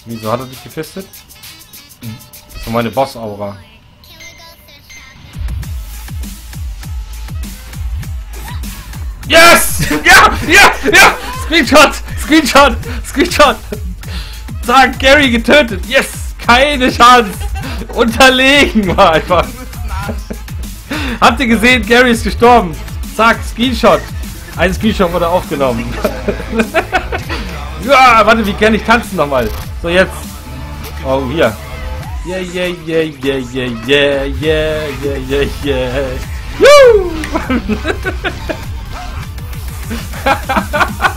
Wieso hat er dich gefistet? Das ist meine Boss-Aura. Yes! Ja! Ja! Ja! Screenshot! Screenshot! Screenshot! Zack, Gary getötet! Yes! Keine Chance! Unterlegen war einfach! Habt ihr gesehen? Gary ist gestorben! Zack, Screenshot! Ein Screenshot wurde aufgenommen. Ja, warte, wie kann ich tanzen nochmal? So, jetzt. Oh, hier. Yeah, yeah, yeah, yeah, yeah, yeah, yeah, yeah, yeah, yeah. Woo!